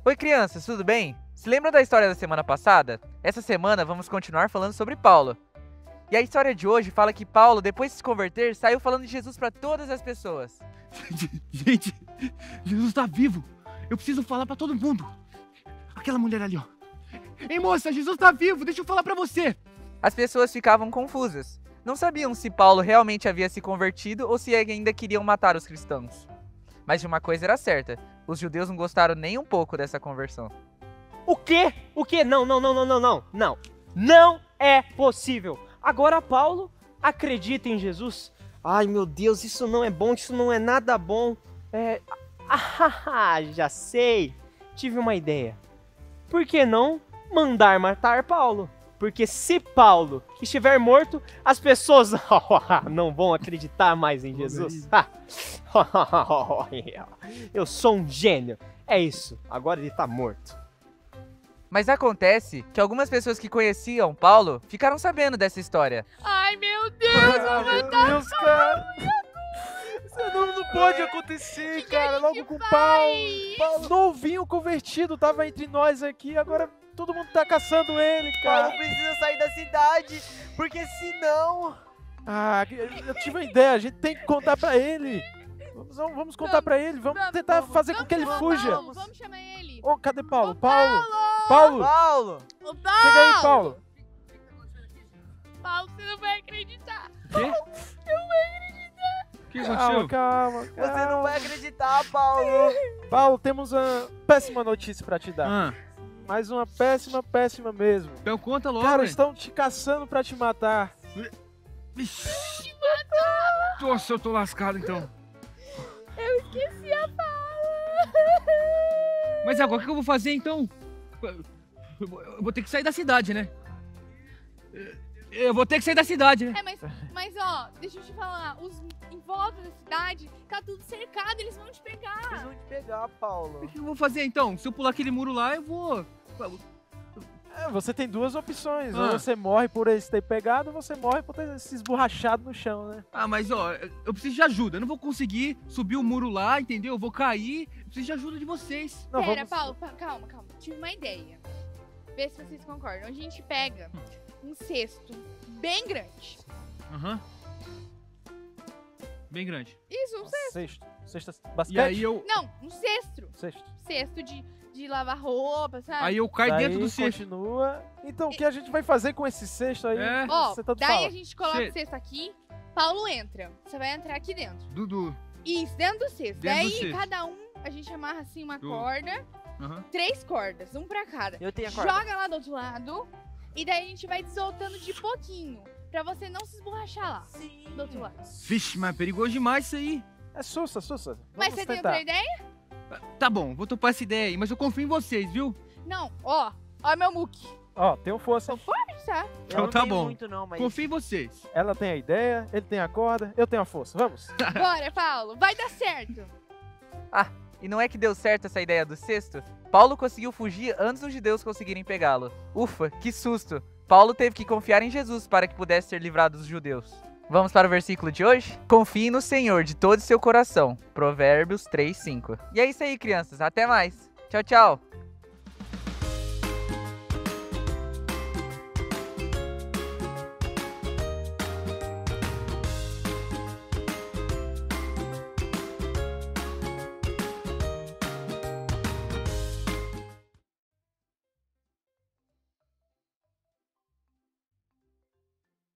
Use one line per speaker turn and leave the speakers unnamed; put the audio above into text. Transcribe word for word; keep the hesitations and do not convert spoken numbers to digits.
Oi, crianças, tudo bem? Se lembra da história da semana passada? Essa semana vamos continuar falando sobre Paulo. E a história de hoje fala que Paulo, depois de se converter, saiu falando de Jesus para todas as pessoas.
Gente, Jesus tá vivo. Eu preciso falar pra todo mundo. Aquela mulher ali, ó. Ei, moça, Jesus tá vivo. Deixa eu falar pra você.
As pessoas ficavam confusas. Não sabiam se Paulo realmente havia se convertido ou se ainda queriam matar os cristãos. Mas de uma coisa era certa. Os judeus não gostaram nem um pouco dessa conversão.
O quê? O quê? Não, não, não, não, não, não. Não. Não é possível. Agora Paulo acredita em Jesus. Ai, meu Deus, isso não é bom, isso não é nada bom. É... Ah, já sei. Tive uma ideia. Por que não mandar matar Paulo? Porque se Paulo estiver morto, as pessoas não vão acreditar mais em Jesus. Eu sou um gênio. É isso, agora ele tá morto.
Mas acontece que algumas pessoas que conheciam Paulo ficaram sabendo dessa história.
Ai, meu Deus,
Ah, meu Deus, cara. Isso não, não pode acontecer,
que que
cara.
a
Logo
gente
com
faz?
Paulo. Paulo novinho, convertido, tava entre nós aqui. Agora todo mundo tá caçando ele, cara.
Paulo precisa sair da cidade, porque senão...
Ah, eu tive uma ideia. A gente tem que contar pra ele. Vamos, vamos contar
Vamos,
pra ele. Vamos,
vamos,
tentar
vamos,
fazer
vamos
com que ele
chamar
fuja.
Paulo, vamos chamar ele.
Ô, cadê Paulo?
Ô,
Paulo?
Paulo!
Paulo!
Paulo!
Ô, Paulo!
Chega aí, Paulo.
Paulo, você não vai acreditar.
Quê? O que aconteceu?
Calma, calma, calma.
Você não vai acreditar, Paulo!
Paulo, temos uma péssima notícia pra te dar.
Ah,
Mais uma péssima, péssima mesmo.
então conta logo,
Cara,
hein?
estão te caçando pra te matar.
Vixe. Nossa, eu tô lascado então.
Eu esqueci a fala.
Mas agora o que eu vou fazer então? Eu vou- eu vou ter que sair da cidade, né? Eu vou ter que sair da cidade, né?
É, mas, mas ó, deixa eu te falar, os em volta da cidade, tá tudo cercado, eles vão te
Eles
pegar.
vão te pegar, Paulo.
O que eu vou fazer então? Se eu pular aquele muro lá, eu vou...
É, você tem duas opções.
Ah.
Ou você morre por eles ter pegado, ou você morre por ter se esborrachado no chão, né?
Ah, mas ó, eu preciso de ajuda. Eu não vou conseguir subir o muro lá, entendeu? Eu vou cair. Eu preciso de ajuda de vocês.
Não,
Pera,
vamos...
Paulo, pa- calma, calma. Tive uma ideia. Vê se vocês concordam. A gente pega um cesto bem grande.
Aham. Bem grande.
Isso, um cesto.
Sexto. Sexta basquete?
E aí eu...
Não, um cesto.
Sexto.
Cesto de, de lavar roupa, sabe?
Aí eu caio
Daí
dentro do cesto.
continua. Então, o que a gente vai fazer com esse cesto aí?
É.
Ó,
Você tanto
daí
fala.
a gente coloca
Cê-
o cesto aqui. Paulo entra. Você vai entrar aqui dentro.
Dudu.
Isso, dentro do cesto.
Dentro do
daí
cesto.
cada um, a gente amarra assim uma
Do-
corda.
Aham.
Três cordas, um pra cada.
Eu tenho a corda.
Joga lá do outro lado. E daí a gente vai soltando de pouquinho. Pra você não se esborrachar lá.
Sim.
Do outro lado.
Vixe, mas é perigoso demais isso aí.
É sussa, sussa.
Mas
Vamos
você tem
tentar.
outra ideia?
Tá bom, vou topar essa ideia aí, mas eu confio em vocês, viu?
Não, ó. Ó meu muque.
Ó, tem um força.
Sou forte, tá?
Eu
Então
não
tá
tenho
bom.
muito não, mas...
Confio em vocês.
Ela tem a ideia, ele tem a corda, eu tenho a força. Vamos.
Bora, Paulo. Vai dar certo.
E não é que deu certo essa ideia do cesto? Paulo conseguiu fugir antes dos judeus conseguirem pegá-lo. Ufa, que susto! Paulo teve que confiar em Jesus para que pudesse ser livrado dos judeus. Vamos para o versículo de hoje? Confie no Senhor de todo o seu coração. Provérbios três, cinco. E é isso aí, crianças. Até mais. Tchau, tchau.